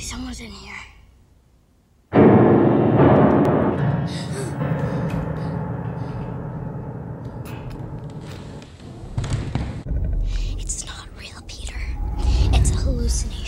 someone's in here. It's not real, Peter. It's a hallucination.